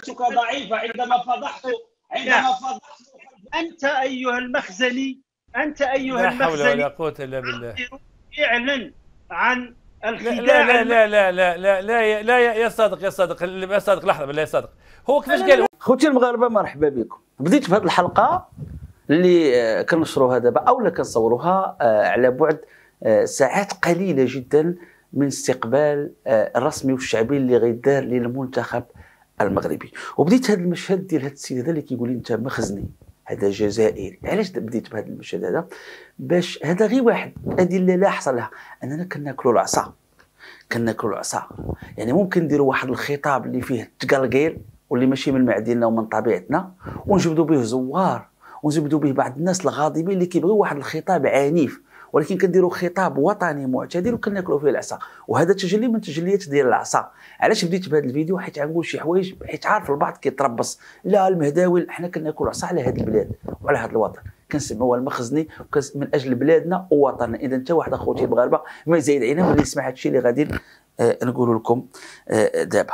عقيدتك ضعيفة عندما فضحت أنت أيها المخزني، لا حول ولا قوة إلا بالله. يعلن عن لا الخداع. لا لا لا لا لا لا لا يا صادق، يا صادق لحظة بالله يا صادق. هو كيفاش قال؟ خوتي المغاربة مرحبا بكم. بديت بهذه الحلقة اللي كنشروها دابا اولا كنصوروها على بعد ساعات قليلة جدا من استقبال الرسمي والشعبي اللي غيدار للمنتخب المغربي. وبديت هذا المشهد ديال هذا السيد هذا اللي كيقول لي انت مخزني، هذا جزائري. علاش بديت بهذا المشهد هذا؟ باش هذا غير واحد ادله لا حصر لها اننا كناكلوا العصا، يعني ممكن نديروا واحد الخطاب اللي فيه تقلقيل واللي ماشي من معدننا ومن طبيعتنا، ونجبدوا به زوار ونجبدوا به بعض الناس الغاضبين اللي كيبغيو واحد الخطاب عنيف، ولكن كنديروا خطاب وطني معتدل وكناكلوا فيه العصا. وهذا تجلي من تجليات ديال العصا. علاش بديت بهذا الفيديو؟ حيت غنقول شي حوايج، حيت عارف البعض كيتربص لا المهداوي حنا كناكلوا العصا على هذه البلاد وعلى هذا الوطن، كنسموها المخزني من اجل بلادنا ووطننا. اذا انت واحد اخوتي المغاربه ما يزايد علينا واللي يسمع هذا الشيء اللي غادي نقول لكم دابا.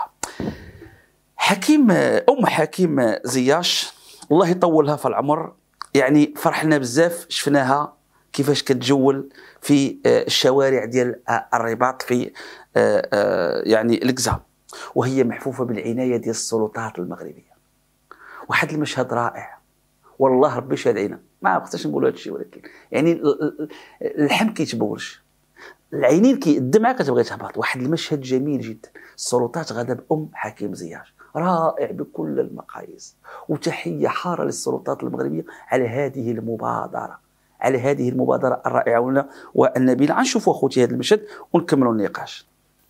حكيم زياش الله يطولها في العمر، يعني فرحنا بزاف، شفناها كيفاش كتجول في الشوارع ديال الرباط في يعني الكزا، وهي محفوفه بالعنايه ديال السلطات المغربيه. واحد المشهد رائع والله ربي شاد عينا، ما خصناش نقولوا هذا الشيء، ولكن يعني اللحم كيتبولش، العينين الدمعه كتبغي تهبط. واحد المشهد جميل جدا، السلطات غدا بأم حكيم زياش، رائع بكل المقاييس. وتحيه حاره للسلطات المغربيه على هذه المبادره الرائعه والنبيله. غنشوفوا اخوتي هذا المشهد ونكملوا النقاش.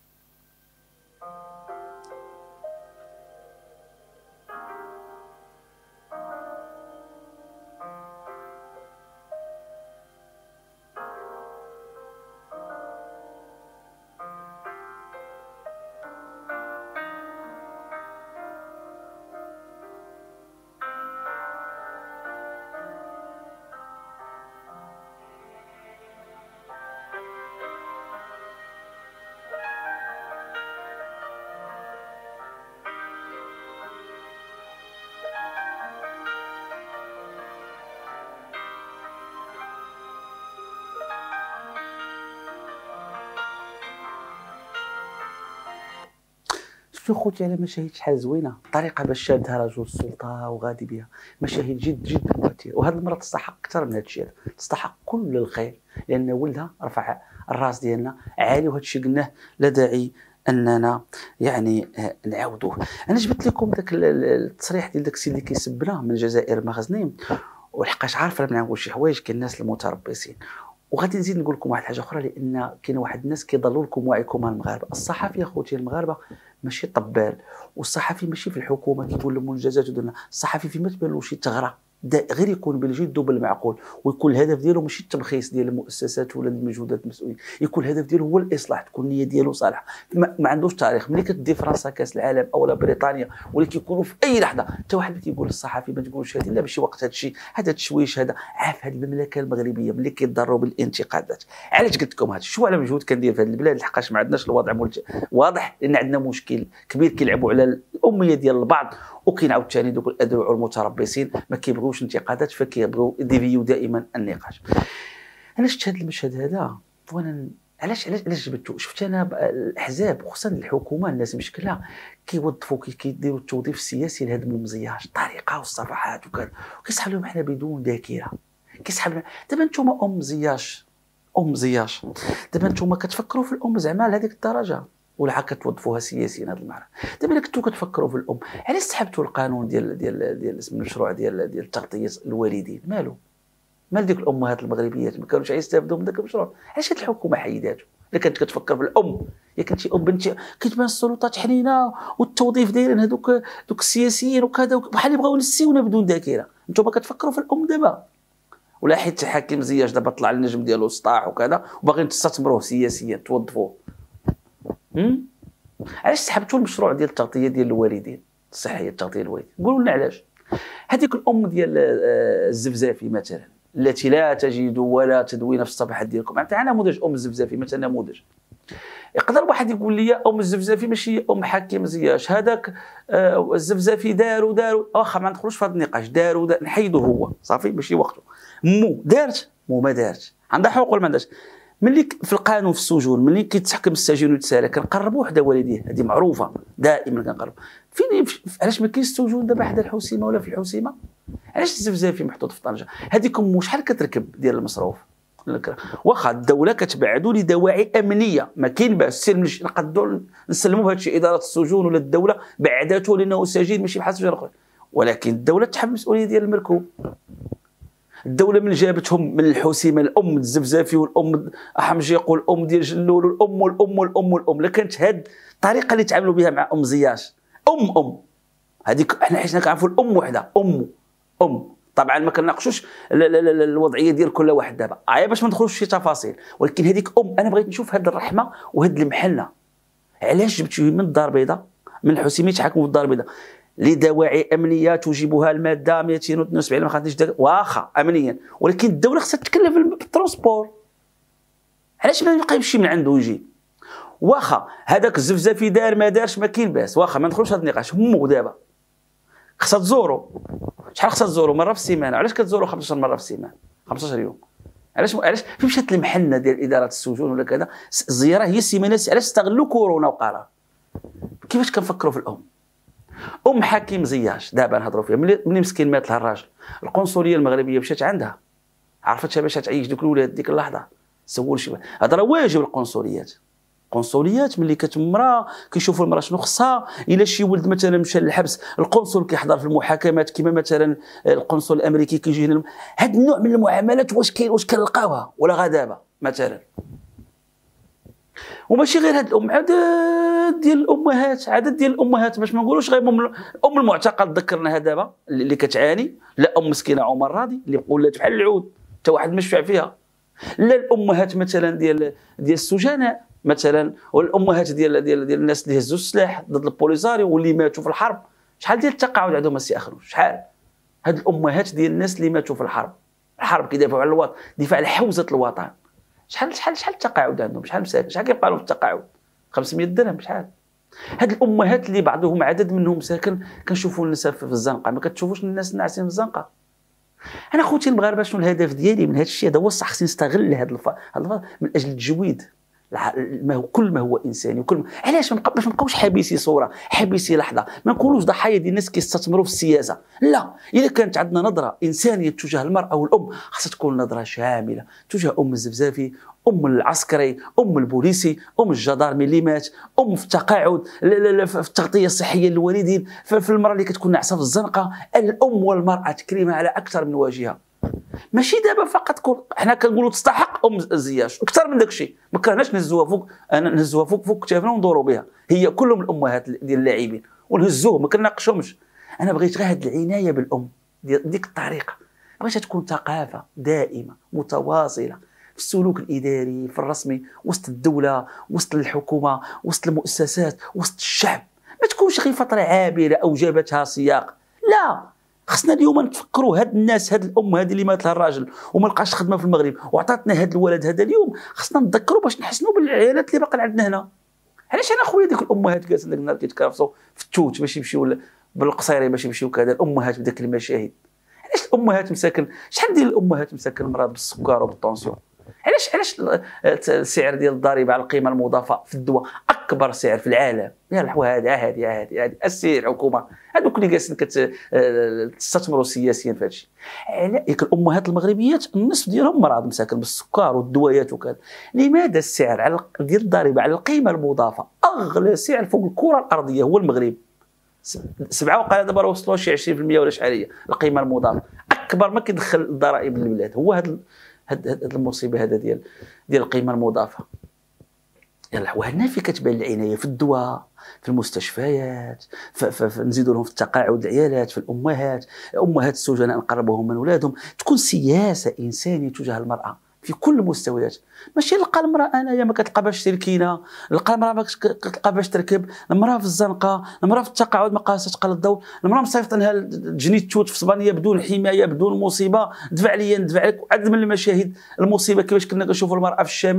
شفتوا خوتي على مشاهد شحال زوينه، الطريقه باش شادها رجل السلطه وغادي بها، مشاهد جد جد مثيره. وهذه المره تستحق اكثر من هذا الشيء، تستحق كل الخير، لان ولدها رفع الراس ديالنا عالي، وهذا الشيء قلناه لا داعي اننا يعني نعاودوه. انا جبت لكم ذاك التصريح ديال داك السيد اللي كيسبنا من الجزائر المخزنين، ولحقاش عارف انا نقول شي حوايج كاين الناس المتربصين. وغادي نزيد نقول لكم واحد الحاجه اخرى، لان كاين واحد الناس كيضلوا لكم وعيكم المغاربه. الصحفي اخوتي المغاربه ماشي طبال، والصحفي ماشي في الحكومه كيقول لهم منجزات ودرنا. الصحفي فيما تبان شي ثغره غير يكون بالجد وبالمعقول، ويكون الهدف ديالو ماشي التبخيس ديال المؤسسات ولا المجهودات المسؤولين، يكون الهدف ديالو هو الاصلاح، تكون النيه ديالو صالحه. ما عندوش تاريخ. ملي كتدي فرنسا كاس العالم او بريطانيا ولا كيكونوا في اي لحظه، حتى واحد كيقول للصحفي ما تقولش هذه لا ماشي وقت هذا الشيء، هذا التشويش هذا. عارف هذه المملكه المغربيه ملي كيضروا بالانتقادات. علاش قلت لكم هذا؟ شو على مجهود كندير في هذه البلاد، لحقاش ما عندناش الوضع واضح، لان عندنا مشكل كبير كيلعبوا على الاميه ديال البعض، وكاين عاوتاني دوك الادعوا المتربصين ما كيبغيوش انتقادات، فكيبغيو يديفيو دائما النقاش. انا شفت هذا المشهد هذا وانا علاش جبدته؟ شفت انا الاحزاب وخصوصا الحكومه الناس مشكله كيوظفوا كيديروا التوظيف السياسي لهدموا مزياج الطريقه والصفحات وكذا، وكيسحب لهم حنا بدون ذاكره. كيسحب لنا دابا نتوما ام زياش دابا نتوما كتفكروا في الام زعما لهذيك الدرجه، ولا عا كتوظفوها سياسيين هذا المعنى؟ دابا الا كنتو كتفكروا في الام، علاش سحبتوا القانون ديال اسم المشروع ديال تغطيه الوالدين؟ مال ديك الامهات المغربيات ما كانوش يستافدوا من ذاك المشروع؟ علاش هاد الحكومه حيداتو؟ الا كانت كتفكر في الام، يا كنتي ام بنتي كتبان السلطات حنينه والتوظيف دايرين هذوك السياسيين وكذا بحال يبغيو ينسيونا بدون ذاكره. نتوما كتفكروا في الام دابا، ولا حيت حكيم زياش دابا طلع النجم ديالو سطاح وكذا وباغيين تستثمروه سياسيا توظفوه؟ علاش سحبتوا المشروع ديال التغطيه ديال الوالدين الصحيه، التغطيه الوالدين؟ قولوا لنا علاش. هذيك الام ديال الزفزافي مثلا التي لا تجد ولا تدوين في الصفحات ديالكم، معناتها نموذج ام الزفزافي مثلا، نموذج يقدر واحد يقول لي ام الزفزافي ماشي ام حكي مزياش، هذاك الزفزافي داروا واخا ما ندخلوش في هذا النقاش، داروا نحيدو هو صافي ماشي وقته. مو دارت مو ما دارتش، عندها حقوق ولا ما عندهاش. ملي في القانون في السجون ملي كيتحكم السجين ويتسالى كنقربوا حدا والديه، هذه معروفه دائما كنقرب. فين علاش ما كاينش السجون دابا حدا الحسيمه ولا في الحسيمه؟ علاش الزفزافي محطوط في طنجه؟ هذيك شحال كتركب ديال المصروف؟ واخا الدوله كتبعدوا لدواعي امنيه ما كاين باس، سير نقدروا نسلموا بهذا الشيء، اداره السجون ولا الدوله بعدته لانه سجين ماشي بحال السجون الاخرين، ولكن الدوله تحمل المسؤوليه ديال المركوب. الدوله من جابتهم من الحسيمه الام الزفزافي والام حمجيق والام ديال جلول والام لا كانت هاد الطريقه اللي تعاملوا بها مع ام زياش ام هذيك حنا حيت كنعرفوا الام وحده ام طبعا ما كنناقشوش الوضعيه ديال كل واحد دابا باش ما ندخلوش في تفاصيل، ولكن هذيك انا بغيت نشوف هذه الرحمه وهذه المحنه. علاش جبتوه من الدار البيضاء من الحسيميه يتحكموا في الدار البيضاء لدواعي امنيه توجبها الماده 272 ما خاطرش واخا امنيا، ولكن الدوله خصها تتكلف بالترونسبور. علاش ما يبقى يمشي من عنده ويجي؟ واخا هذاك الزفزافي دار ما دارش ما كاين باس، واخا ما ندخلوش هذا النقاش. مو دابا خصها تزوروا، شحال خصها تزوروا؟ مره في السيمانه. علاش كتزوروا 15 مره في السيمانه 15 يوم؟ علاش فين مشات المحنه ديال اداره السجون ولا كذا؟ الزياره هي السيمانه. علاش استغلوا كورونا وقالها؟ كيفاش كنفكروا في الام؟ ام حكيم زياش دابا نهضروا فيها ملي مسكين مات لها الراجل، القنصليه المغربيه مشات عندها عرفتها باش تعيش دوك الولاد ديك اللحظه. سول شي هذا راه واجب القنصليات. القنصليات ملي كتمرا كيشوفوا المراه شنو خصها، الا شي ولد مثلا مشى للحبس القنصل كيحضر في المحاكمات كما مثلا القنصل الامريكي كيجي هنا. هذا النوع من المعاملات واش كنلقاوها ولا غدابه مثلا؟ وماشي غير هاد الام، عدد ديال الامهات باش ما نقولوش غير ام المعتقل. ذكرناها دابا اللي كتعاني، لا ام مسكينه عمر راضي اللي ولات بحال العود حتى واحد ما شفع فيها، لا الامهات مثلا ديال السجناء مثلا، والامهات ديال الناس اللي هزوا السلاح ضد البوليساريو واللي ماتوا في الحرب. شحال ديال التقاعد عندهم السي اخنوش؟ شحال هاد الامهات ديال الناس اللي ماتوا في الحرب كيدافعوا على الوطن، دفاع على حوزه الوطن. شحال التقاعد عندهم؟ شحال مساكن؟ شحال كيبقى لهم في التقاعد؟ 500 درهم. شحال هاد الامهات اللي بعضهم عدد منهم ساكن كنشوفوا النساء في الزنقه، ما كتشوفوش الناس الناعسين في الزنقه. انا خوتي المغاربه شنو الهدف ديالي من هذا الشيء؟ هذا هو الصح. خصني نستغل هذا الفضل من اجل التجويد كل ما هو انساني وكل علاش باش ما نبقاوش حابسي صوره حابسي لحظه، ما نكونوش ضحايا ديال الناس كيستثمروا في السياسه. لا، اذا كانت عندنا نظره انسانيه تجاه المراه والام خاصها تكون نظره شامله تجاه ام الزفزافي، ام العسكري، ام البوليسي، ام الجدارمي اللي مات، ام في التقاعد، في التغطيه الصحيه للوالدين، في المراه اللي كتكون ناعسه في الزنقه. الام والمراه تكريمها على اكثر من وجهه. ماشي دابا فقط حنا كنقولوا تستحق ام زياش اكثر من داك الشيء، ما كرهناش نهزوها فوق، انا نهزوها فوق كتافنا وندوروا بها. هي كلهم الامهات ديال اللاعبين ونهزوهم ما كنناقشهمش. انا بغيت غير هاد العنايه بالام ديك الطريقه، بغيتها تكون ثقافه دائمه متواصله في السلوك الاداري في الرسمي وسط الدوله وسط الحكومه وسط المؤسسات وسط الشعب. ما تكونش غير فتره عابره او جابتها سياق. لا، خصنا اليوم نتفكروا هاد الناس، هاد الام هذه اللي مات لها الراجل وما لقاش خدمه في المغرب وعطاتنا هاد الولد هذا اليوم، خصنا نتذكروا باش نحسنوا بالعائلات اللي باقي عندنا هنا. علاش انا خويا ديك الامهات جالسين داك النهار كيتكرفصوا في التوت باش يمشيو بالقصيري باش يمشيو كذا، الامهات بداك المشاهد. علاش الامهات مساكن؟ شحال ديال الامهات مساكن مرض بالسكر وبالطونسيون؟ علاش السعر ديال الضريبه على القيمه المضافه في الدواء اكبر سعر في العالم؟ يا الحوا هذه السير حكومه هذوك اللي جالسين تستثمروا سياسيا في هذا الشيء. عليك الامهات المغربيات النصف ديالهم مرض مساكن بالسكر والدويات وكذا. لماذا السعر ديال الضريبه على القيمه المضافه اغلى سعر فوق الكره الارضيه هو المغرب؟ 7 وقال دابا وصلوا شي 20% ولا شحال هي القيمه المضافه، اكبر ما كيدخل الضرائب للبلاد هو هاد المصيبه هذا ديال القيمه المضافه. يلا وهنا في كتبان العنايه في الدواء في المستشفيات، نزيدوا لهم في التقاعد العيالات، في الامهات السجناء نقربوهم من اولادهم. تكون سياسه انسانيه تجاه المراه في كل المستويات. ماشي نلقى المراه انايا ما كتلقى باش تركينه، نلقى المراه ما كتلقى باش تركب، المراه في الزنقه، المراه في التقاعد ما قاصه تقل الضوء، المراه مصيفطينها لجنيت توت في صبانيه بدون حمايه بدون مصيبه، دفع ليا ندفع لك. عدد من المشاهد المصيبه كيفاش كنا كنشوفوا المراه في الشمال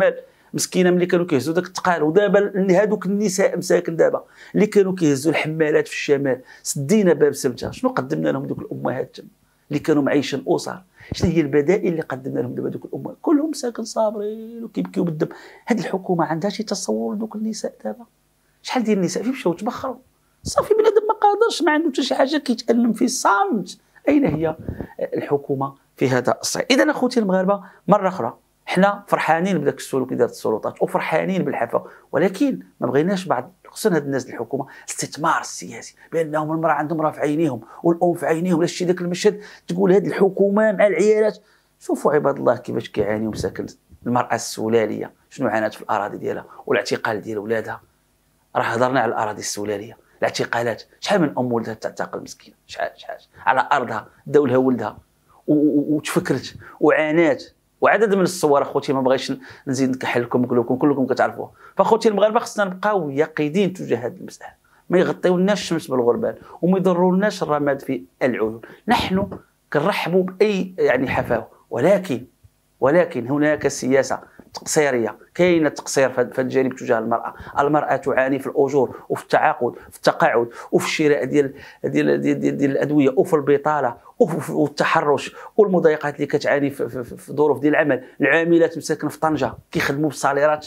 مسكينه ملي كانوا كيهزوا داك الثقال. ودابا هذوك النساء مساكن دابا اللي كانوا كيهزوا الحمالات في الشمال سدينا باب سبتها، شنو قدمنا لهم دوك الامهات تما اللي كانوا معيشين اسر؟ شنو هي البدائل اللي قدمنا لهم دابا دوك الامهات؟ كلهم مساكن صابرين وكيبكيو بالدم. هذه الحكومه عندها شي تصور لدوك النساء دابا؟ شحال ديال النساء فين مشاو تبخروا؟ صافي بنادم ما قادرش، ما عنده حتى شي حاجه كيتالم في الصمت. اين هي الحكومه في هذا الصعيد؟ اذا اخوتي المغاربه مره اخرى حنا فرحانين بداك السلوك اللي دارت السلطات وفرحانين بالحفاوه، ولكن ما بغيناش بعض خصوصا هاد الناس الحكومه الاستثمار السياسي بانهم المراه عندهم راه في عينيهم والام في عينيهم. لاش شي داك المشهد تقول هاد الحكومه مع العيالات. شوفوا عباد الله كيفاش كيعانيو مساكن المراه السلاليه، شنو عانات في الاراضي ديالها والاعتقال ديال ولادها. راه هضرنا على الاراضي السلاليه، الاعتقالات، شحال من ام ولدها تعتقل مسكينه، شحال على ارضها داو لها ولدها وتفكرت وعانات. وعدد من الصور اخوتي ما بغيتش نزيد نكحل لكم كلكم كتعرفوها. فاخوتي المغاربه خصنا نبقاو يقظين تجاه هذه المساله، ما يغطيولناش الشمس بالغربال وما يضرولناش الرماد في العيون. نحن كنرحبوا باي حفاوه، ولكن هناك سياسه تقصيريه، كاين تقصير في الجانب تجاه المراه. المراه تعاني في الاجور وفي التعاقد في التقاعد وفي الشراء ديال الادويه وفي البطاله والتحرش والمضايقات اللي كتعاني في ظروف ديال العمل. العاملات مساكن في طنجه كيخدموا بصاليرات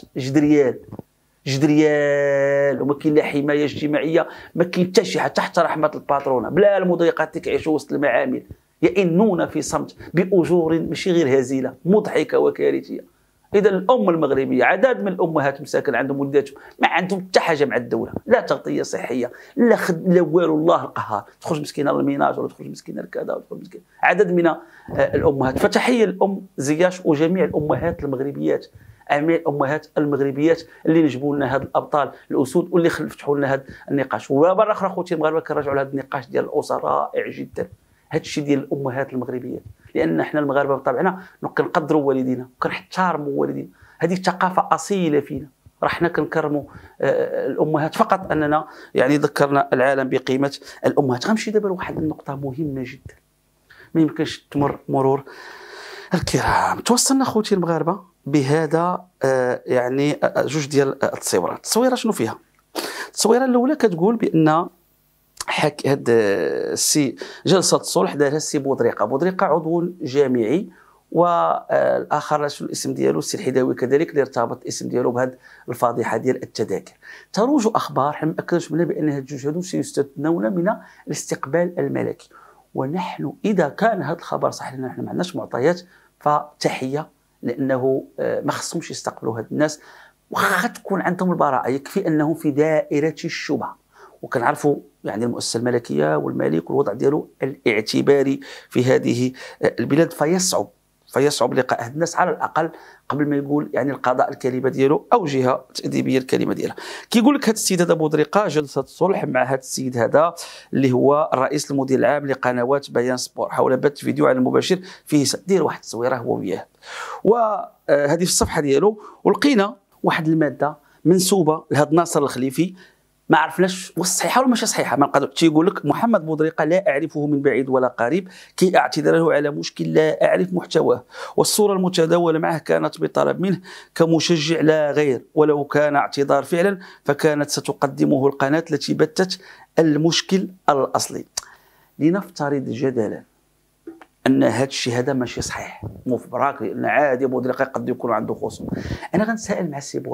جدريال وما كاين لا حمايه اجتماعيه، ما كاين حتى شي حاجه تحت رحمه الباترونه، بلا المضايقات اللي كيعيشوا وسط المعامل، يئنون في صمت باجور ماشي غير هزيله، مضحكه وكارثيه. اذا الام المغربيه عدد من الامهات مساكن عندهم ولداتهم ما عندهم حتى حاجه مع الدوله، لا تغطيه صحيه لا والو، الله القهار، تخرج مسكينه للميناج ولا تخرج مسكينه لكذا ولا تخرج مسكينه. عدد من الامهات. فتحيه الام زياش وجميع الامهات المغربيات، جميع الامهات المغربيات اللي نجبوا لنا هاد الابطال الاسود واللي فتحوا لنا هذا النقاش. ومره اخرى خوتي المغاربه كنرجعوا لهذا النقاش ديال الاسر رائع جدا. هذا الشيء ديال الامهات المغربيات، لان حنا المغاربه بطبعنا كنقدروا والدينا وكنحترموا والدينا، هذه ثقافه اصيله فينا. راه حنا كنكرموا الامهات، فقط اننا ذكرنا العالم بقيمه الامهات. غنمشي دابا لواحد النقطه مهمه جدا ما يمكنش تمر مرور الكرام. توصلنا خوتي المغاربه بهذا جوج ديال التصويرات. التصويره شنو فيها؟ التصويره الاولى كتقول بان هاد جلسه الصلح دارها السي بودريقه عضو جامعي، والاخر شنو الاسم ديالو السي الحداوي كذلك اللي ارتبط الاسم ديالو بهذه الفضيحه ديال التذاكر. تروج اخبار حنا مأكدش منها بان هاد الجوج هادو سيستثنون من الاستقبال الملكي. ونحن اذا كان هذا الخبر صح لنا حنا ما عندناش معطيات فتحيه، لانه ما خصهمش يستقبلوا هاد الناس واخا تكون عندهم البراءه، يكفي انهم في دائره الشبهه. وكنعرفوا المؤسسه الملكيه والملك والوضع ديالو الاعتباري في هذه البلاد، فيصعب لقاء هاد الناس على الاقل قبل ما يقول القضاء الكلمه ديالو او جهه تاديبيه الكلمه ديالها. كيقول لك هذا السيد هذا بودريقه جلسه صلح مع هذا السيد هذا اللي هو الرئيس المدير العام لقنوات بيان سبور حول بث فيديو على المباشر فيه دير واحد التصويره هو وياه. وهذه في الصفحه ديالو ولقينا واحد الماده منسوبه لهذا ناصر الخليفي، ما عرفناش واش صحيحه ولا ماشي صحيحه. ما نقدر تيقول لك محمد بودريقه لا اعرفه من بعيد ولا قريب، كي اعتذر له على مشكل لا اعرف محتواه، والصوره المتداوله معه كانت بطلب منه كمشجع لا غير، ولو كان اعتذار فعلا فكانت ستقدمه القناه التي بثت المشكل الاصلي. لنفترض جدلا ان هذا الشيء هذا ماشي صحيح، مو في براك، لان عادي بودريقه قد يكون عنده خصوم. انا غنسائل مع السي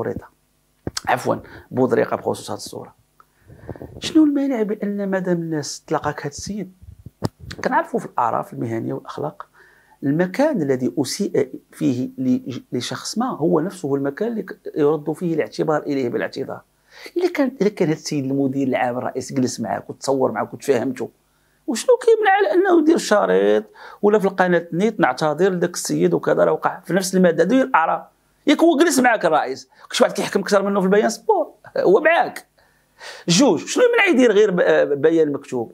بودريقه بخصوص هذه الصوره، شنو المانع بان مادام الناس تلاقاك هذا السيد، كنعرفوا في الاعراف المهنيه والاخلاق المكان الذي اسيء فيه لشخص ما هو نفسه المكان اللي يرد فيه الاعتبار اليه بالاعتذار. الا كان هذا السيد المدير العام الرئيس جلس معك وتصور معك وتفاهمته، وشنو كيمنع على انه يدير شريط ولا في القناه نيت نعتذر لذاك السيد وكذا راه وقع في نفس الماده ديال الاعراف. ياك هو جلس معك الرئيس، كاش واحد كيحكم اكثر منه في البيان سبور، هو معاك. جوج، شنو يمنع يدير غير بيان مكتوب؟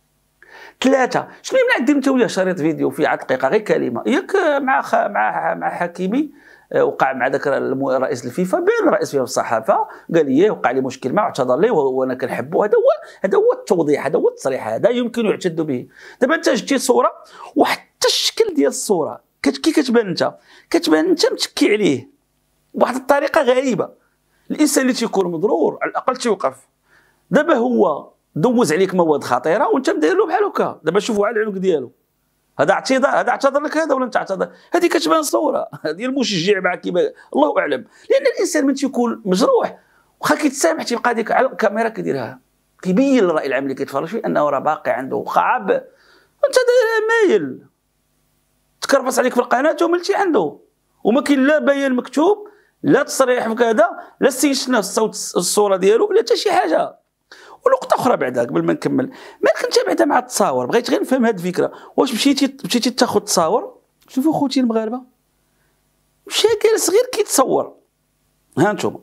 ثلاثة، شنو يمنع دير انت وياه شريط فيديو فيه 10 دقيقة غير كلمة، ياك مع حكيمي وقع مع ذاك رئيس الفيفا بين الرئيس فيها الصحافة قال لي وقع لي مشكل معه واعتذر لي وانا كنحبه. هذا هو التوضيح، هذا هو التصريح، هذا يمكن يعتد به. دابا انت جبتي صورة وحتى الشكل ديال الصورة كي كتبان انت متكي عليه، بواحد الطريقه غريبه. الانسان اللي تيكون مضرور على الاقل تيوقف. دابا هو دوز عليك مواد خطيره وانت مدير له بحال هكا، دابا شوفوا على العنق ديالو، هذا اعتذار، هذا اعتذر لك هذا ولا انت اعتذر؟ هذه كتبان صوره ديال المشجع مع كيما الله اعلم. لان الانسان من تيكون مجروح واخا كيتسامح تيبقى ديك على الكاميرا كيديرها، كيبين للراي العام اللي كيتفرج فيه انه راه باقي عنده خعب، وانت داير مايل تكرفص عليك في القناه وملتي عنده، وما كاين لا بيان مكتوب لا تصريح بكذا لا شفنا الصوت الصوره ديالو ولا حتى شي حاجه. ونقطه اخرى بعدا قبل ما نكمل، ما كنت بعدا مع التصاور، بغيت غير نفهم هذه الفكره. واش مشيتي تاخذ تصاور؟ شوفوا خوتي المغاربه، مشى جالس غير كيتصور. ها انتم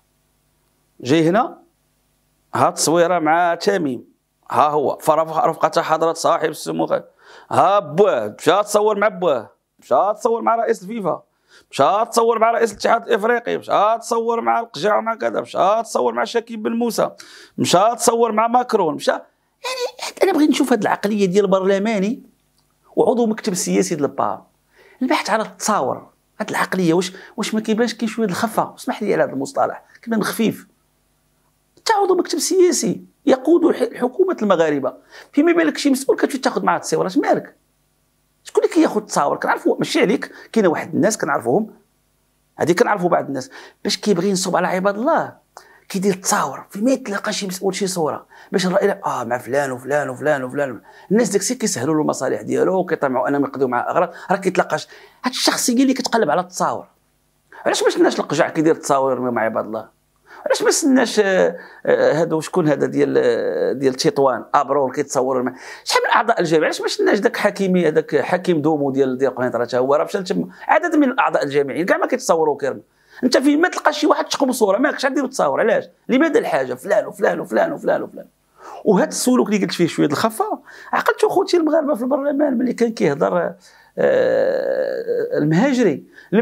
جاي هنا، ها تصويره مع تميم، ها هو رفقة حضرة صاحب السمو، ها بواه مشى تصور مع بواه، مشى تصور مع رئيس الفيفا، مشى تصور مع رئيس الاتحاد الافريقي، مشى تصور مع القجاع ومع كذا، مشى تصور مع شكيب بن موسى، مشى تصور مع ماكرون، مشى يعني انا بغيت نشوف هذه العقليه ديال البرلماني وعضو مكتب السياسي ديال البار، البحث على التصاور. هذه العقليه واش ما كيبانش كاين شويه الخفه؟ اسمح لي على هذا المصطلح، كيبان خفيف. انت عضو مكتب سياسي يقود حكومه المغاربه، فيما بالك شي مسؤول كتمشي تاخذ معاه التصويرات، مالك؟ شكون اللي كياخذ التصاور؟ كنعرفوا ماشي عليك، كاينه واحد الناس كنعرفوهم، هذه كنعرفوا بعض الناس باش كيبغي ينصب على عباد الله كيدير التصاور، فيما يتلقى شي مسؤول شي صوره باش الرأي مع فلان وفلان وفلان وفلان، الناس داكشي كيسهلوا له المصالح ديالو وكيطمعوا انهم يقضيو معاه اغراض، راه كيتلقاش هاد الشخصيه اللي كتقلب على التصاور. علاش ما سناش القجع كيدير التصاور مع عباد الله؟ علاش ما سناش هادو شكون هذا ديال تطوان ابرول كيتصور شحال من اعضاء الجامعه؟ علاش ما سناش داك حكيمي، هذاك حكيم دومو ديال قنيطره حتى هو راه مشى تما، عدد من الاعضاء الجامعيين كاع ما كيتصوروا كيرموا. انت فين ما تلقى شي واحد تشقم صوره ماكش غادير تصاور، علاش؟ لماذا الحاجه؟ فلان وفلان وفلان وفلان وفلان. وهذا السلوك اللي قلت فيه شويه الخفه، عقلتوا خوتي المغاربه في البرلمان ملي كان كيهضر المهاجري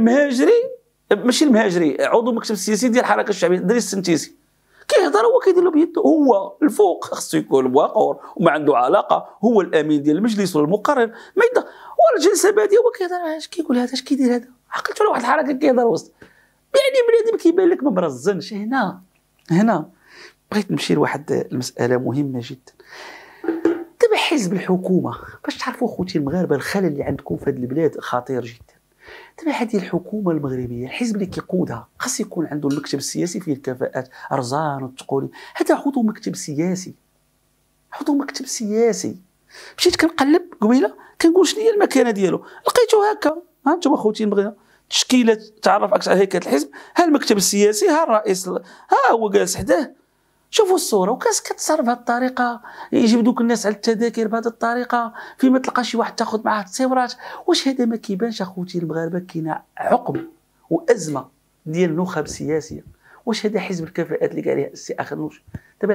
ماشي المهاجري، عضو المكتب السياسي ديال الحركه الشعبيه دريس السنتيسي، كيهضر هو كيدير له بيده، هو الفوق خصو يكون وقور وما عنده علاقه، هو الامين ديال المجلس ولا المقرر، ما يقدر والجلسه باديه هو كيهضر. اش كيقول هذا؟ اش كيدير هذا؟ عقلتوا له واحد الحركه كيهضر وسط، يعني بنادم كيبان لك ما مرزنش. هنا بغيت نمشي لواحد المساله مهمه جدا. دابا حزب الحكومه، باش تعرفوا خوتي المغاربه الخلل اللي عندكم في هذه البلاد خطير جدا. دابا هذه الحكومه المغربيه، الحزب اللي كيقودها خاص يكون عنده المكتب السياسي فيه الكفاءات، ارزان وتقولي هذا عضو مكتب سياسي، عضو مكتب سياسي. مشيت كنقلب قبيله كنقول شنو هي المكانه ديالو، لقيته هكا. ها انتم خوتي المغاربه، تشكيله تعرف اكثر على هيكله الحزب، ها المكتب السياسي، ها الرئيس، ها هو جالس حداه. شوفوا الصوره وكاس كتصرف بهذه الطريقه، يجيب دوك الناس على التذاكر بهذه الطريقه، فيما تلقى شي واحد تاخذ معاه التصويرات. واش هذا ما كيبانش اخوتي المغاربه كاينه عقم وازمه ديال النخب السياسيه؟ واش هذا حزب الكفاءات اللي قال عليه السي اخنوش؟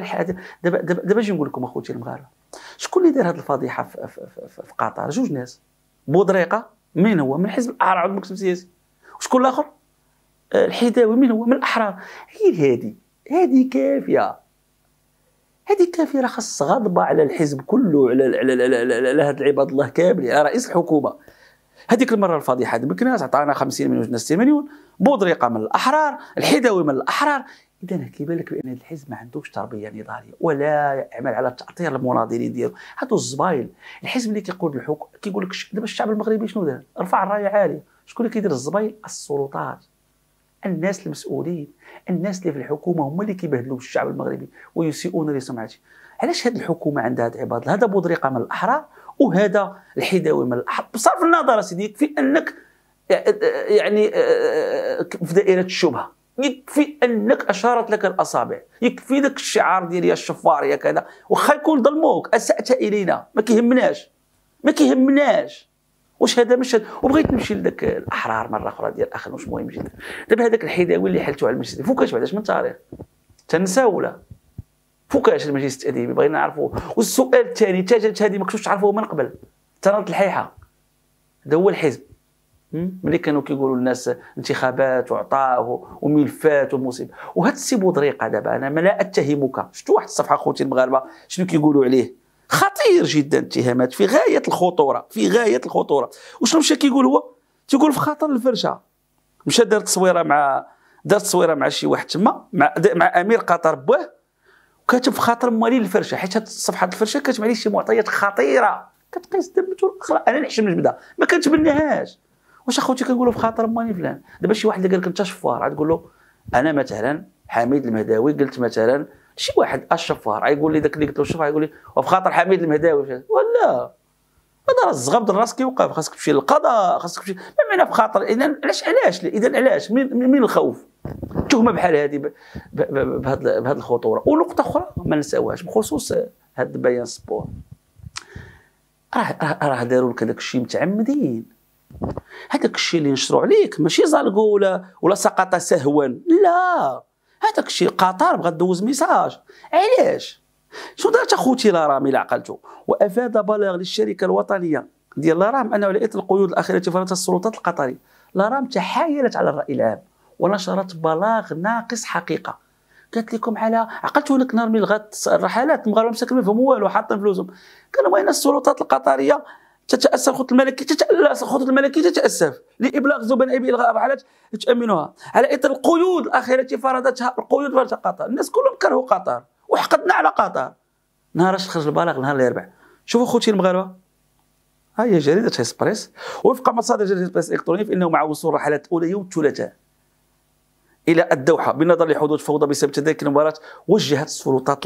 دابا اجي نقول لكم اخوتي المغاربه، شكون اللي دار هذه الفضيحه في قطر؟ جوج ناس، بودريقه من هو من حزب الاحرار عضو المكتب السياسي، وشكون الاخر؟ الحداوي من هو من الاحرار. غير هذه كافيه، هذه كافيه. راه خاص غضبه على الحزب كله، على هاد العباد الله كاملين، على رئيس الحكومه. هذيك المره الفضيحه دمكناس عطانا 50 مليون وجنا 60 مليون، بودريقه من الاحرار، الحداوي من الاحرار. اذا كيبان لك بان هذا الحزب ما عندوش تربيه نضاليه ولا يعمل على تعطير المناضلين ديالو. هادو الزبايل. الحزب اللي كيقود الحكم كيقول لك دابا الشعب المغربي شنو دار؟ رفع الرايه عاليه. شكون اللي كيدير الزبايل؟ السلطات، الناس المسؤولين، الناس اللي في الحكومه هما اللي كيبهدلوا الشعب المغربي ويسيئون لسمعته. علاش هذه الحكومه عندها هاد العباد؟ هذا بودريقه من الاحرار وهذا الحداوي من الاحرار. بصرف النظر سيدي، يكفي انك يعني في دائره الشبهه، يكفي انك اشارت لك الاصابع، يكفي لك الشعار ديال يا الشفار يا كذا، واخا يكون ظلموك اسات الينا ما كيهمناش. واش هذا مش وبغيت نمشي لذاك الاحرار مره اخرى ديال اخنوش مهم جدا. دابا هذاك الحداوي اللي حلتو على المجلس فوكاش بعداش من تاريخ تنساو ولا فوكاش المجلس التاديبي؟ بغينا نعرفوا. والسؤال الثاني، تاجت هذه ما كنتوش تعرفوه من قبل، تناض الحيحه هذا هو الحزب. ملي كانوا كيقولوا الناس انتخابات وعطاء وملفات ومصيبه. وهذا السي بودريقه دابا انا ما لا اتهمك، شفتوا واحد الصفحه خوتي المغاربه شنو كيقولوا عليه؟ خطير جدا، اتهامات في غايه الخطوره. وشنو مشى كيقول هو؟ تيقول في خطر الفرشه. مشى دار تصويره مع دار تصويره مع شي واحد تما مع امير قطر بواه، وكاتب في خاطر موالين الفرشه، حيت هاد صفحه الفرشه كاتب عليه شي معطيات خطيره كتقيس الدم والاخلاق. انا نحشم نجبدها ما كنتبناهاش. واش اخوتي كنقولوا في خاطر موالين فلان؟ دابا شي واحد اللي قال لك انت شفار غتقول له انا مثلا حميد المهداوي قلت مثلا شي واحد الشفار غيقول لي داك اللي قلت له الشفار غيقول لي وفي خاطر حميد المهداوي ولا هذا راه الزغب الراس كيوقف، خاصك تمشي للقضاء، خاصك تمشي ما معنى في خاطر. اذا علاش من الخوف تهمه بحال هذه بهذه الخطوره. ونقطه اخرى ما نساوهاش بخصوص هذا البيان سبور، راه داروا لك هذاك الشيء متعمدين. هذاك الشيء اللي نشروا عليك ماشي زالقوا ولا سقط سهوا، لا هذاك الشيء قطر بغات دوز ميساج. علاش؟ شنو دارت اخوتي لارام الى عقلتوا؟ وافاد بلاغ للشركه الوطنيه ديال لارام انه على اثر القيود الاخيره التي فرضتها السلطات القطريه، لارام تحايلت على الراي العام ونشرت بلاغ ناقص حقيقه. قالت لكم على عقلتوا لك نهار من لغات الرحلات المغاربه مساكن ما يفهموا والو حاطين فلوسهم. قالوا وين السلطات القطريه تتاسف، الخطوط الملكيه الخطوط الملكيه تتاسف لابلاغ زبناء بالغاء الرحلات تامنوها على اثر القيود الاخيره التي فرضتها قطر. الناس كلهم كرهوا قطر وحقدنا على قطر. نهار اش خرج البلاغ؟ نهار الاربعاء. شوفوا خوتي المغاربه، ها هي جريده اسبريس، وفق مصادر جريده اسبريس الالكترونيه فانه مع وصول الرحلات الاولى يوم الثلاثاء الى الدوحه بالنظر لحدوث فوضى بسبب تذاكر المباراه، وجهت السلطات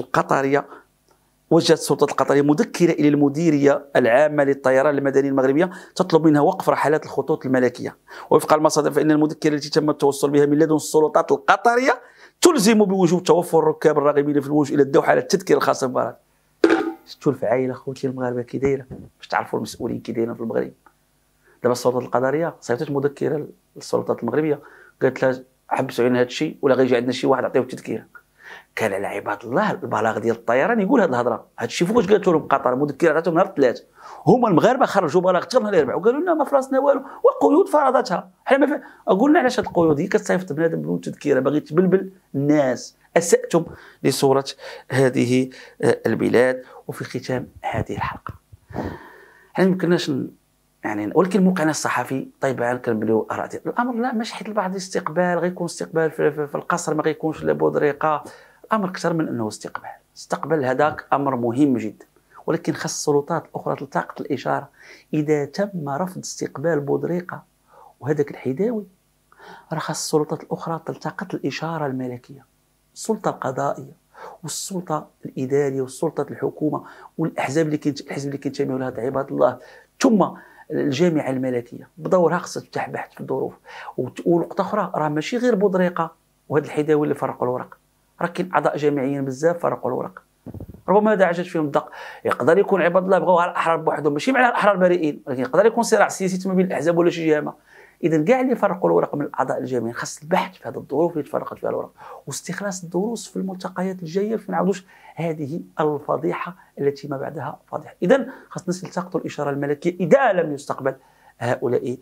القطريه مذكره الى المديريه العامه للطيران المدني المغربيه تطلب منها وقف رحلات الخطوط الملكيه. وفق المصادر فان المذكره التي تم التوصل بها من لدن السلطات القطريه تلزم بوجوب توفر الركاب الراغبين في الوجوه الى الدوحه على التذكره الخاصه بالمباراه. شفتوا الفعايله خوتي المغاربه كي دايره باش تعرفوا المسؤولين كي دايرين في المغرب. دابا السلطات القطريه صيفطت مذكره للسلطات المغربيه قالت لها حبسوا علينا هذا الشيء ولا غيجي عندنا شي واحد عطيوه التذكيره. كان على عباد الله البلاغ ديال الطيران يقول هذه الهضره. هذا الشيء فوقاش قالته لهم قطر؟ مذكره عطاتهم نهار الثلاث، هما المغاربه خرجوا بلاغ حتى نهار الاربعاء وقالوا لنا ما في راسنا والو وقيود فرضتها. حنا ما قلنا علاش هذه القيود؟ هي كتصيفط بنادم بدون تذكيره باغي تبلبل الناس. اساتم لصوره هذه البلاد. وفي ختام هذه الحلقه حنا ما يمكنناش يعني، ولكن موقعنا الصحفي طيب كنبداو اراء ديال الامر. لا ماشي حيت البعض الاستقبال غيكون استقبال في القصر ما غيكونش لا بودريقه. الامر اكثر من انه استقبال هذاك امر مهم جدا، ولكن خاص السلطات الاخرى تلتقط الاشاره. اذا تم رفض استقبال بودريقه وهذاك الحداوي راه خاص السلطات الاخرى تلتقط الاشاره الملكيه، السلطه القضائيه والسلطه الاداريه والسلطه الحكومه والاحزاب الحزب اللي كينتميوا لها عباد الله، ثم الجامعه الملكيه بدورها خصها تفتح بحث في الظروف. ونقطه اخرى راه ماشي غير بودريقه وهذا الحداوي اللي فرقوا الورق، راه كاين اعضاء جامعيين بزاف فرقوا الورق. ربما هذا عجز فيهم الدق. يقدر يكون عباد الله بغاو على الاحرار بوحدهم، ماشي معنى الاحرار بريئين، ولكن يقدر يكون صراع سياسي ما بين الاحزاب ولا شي جهه. اذا كاع اللي فرقوا الورق من الاعضاء الجامعيين خاص البحث في هذه الظروف اللي تفرقت فيها الورق واستخلاص الدروس في الملتقيات الجايه باش ما نعاودوش هذه الفضيحه التي ما بعدها فضيحه. اذا خاص الناس يلتقطوا الاشاره الملكيه اذا لم يستقبل هؤلاء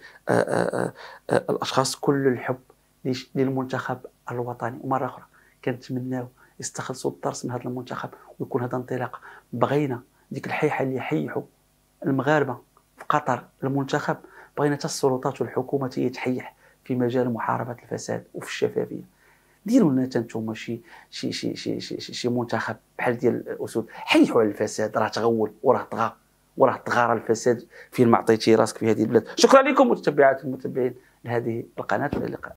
الاشخاص. كل الحب للمنتخب الوطني، ومره اخرى كنتمناو يستخلصوا الدرس من هذا المنتخب ويكون هذا انطلاق. بغينا ديك الحيحه اللي يحيحوا المغاربه في قطر المنتخب، بغينا حتى السلطات والحكومه هي تحيح في مجال محاربه الفساد وفي الشفافيه. ديروا لنا انتم شي منتخب بحال ديال الاسود، حيحوا على الفساد، راه تغول وراه طغى الفساد فين ما عطيتي راسك في هذه البلاد. شكرا لكم متتبعات المتابعين لهذه القناه، والى اللقاء.